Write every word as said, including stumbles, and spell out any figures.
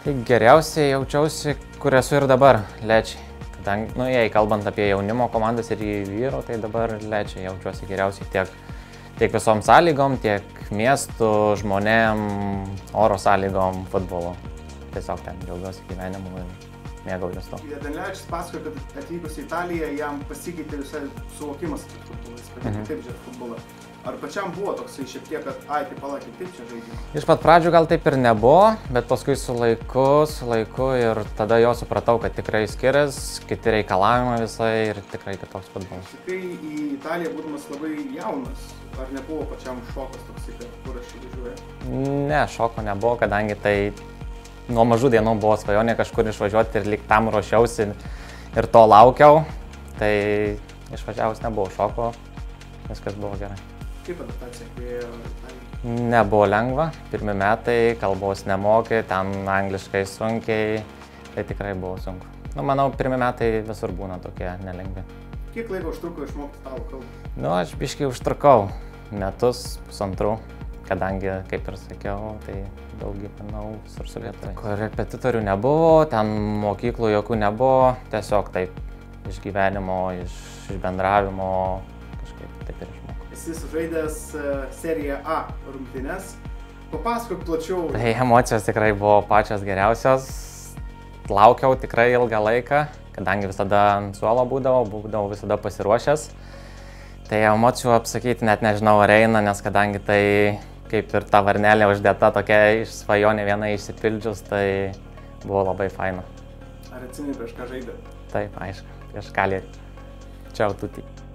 Tai geriausiai jaučiausi, kur esu ir dabar, Lečiai. Kadangi, nu, jei kalbant apie jaunimo komandas ir vyrų, tai dabar Lečiai jaučiuosi geriausiai tiek, tiek visom sąlygom, tiek miestų, žmonėm, oro sąlygom, futbolo. Tiesiog ten džiaugiuosi gyvenimu ir mėgaujuos to. Danilevičius pasakojo, kad atvykus į Italiją jam pasikeitė visai suvokimas apie futbolą, jis pradėjo kitaip žiūrėti futbolą. Ar pačiam buvo toksai šiek tiek, kad ai, tai palaikė, taip čia žaidžiama? Iš pat pradžių gal taip ir nebuvo, bet paskui su laiku, su laiku ir tada jo supratau, kad tikrai skiriasi, kiti reikalavimai visai ir tikrai kitoks futbolas. Kai į Italiją būdamas labai jaunas, ar nebuvo pačiam šokas toksai, kad kur aš važiuoju? Ne, šoko nebuvo, kadangi tai nuo mažų dienų buvo svajonė kažkur išvažiuoti ir lyg tam ruošiausi ir to laukiau, tai išvažiavus nebuvo šoko, viskas buvo gerai. Kaip adaptacija atėjo Italijai? Nebuvo lengva, pirmi metai, kalbos nemokė, ten angliškai sunkiai, tai tikrai buvo sunku. Nu, manau, pirmi metai visur būna tokie nelengvi. Kiek laiko užtruko išmokti italų kalbą? Nu, aš biškai užtrukau metus, pusantrų, kadangi, kaip ir sakiau, tai daug gyvenau visur su Lietuvai. Korepetitorių nebuvo, ten mokyklų jokių nebuvo, tiesiog taip iš gyvenimo, iš, iš bendravimo, kažkaip taip ir išmokau. Esi sužaidęs seriją A rungtynes, papasakok plačiau. Tai emocijos tikrai buvo pačios geriausios, laukiau tikrai ilgą laiką, kadangi visada ant suolo būdavau, būdavau visada pasiruošęs. Tai emocijų apsakyti net nežinau ar eina, nes kadangi tai kaip ir ta varnelė uždėta tokia iš svajonė viena išsipildžius, tai buvo labai faina. Ar atsimeni prieš ką žaidė? Taip, aišku, prieš Kalerį. Čiau tuti.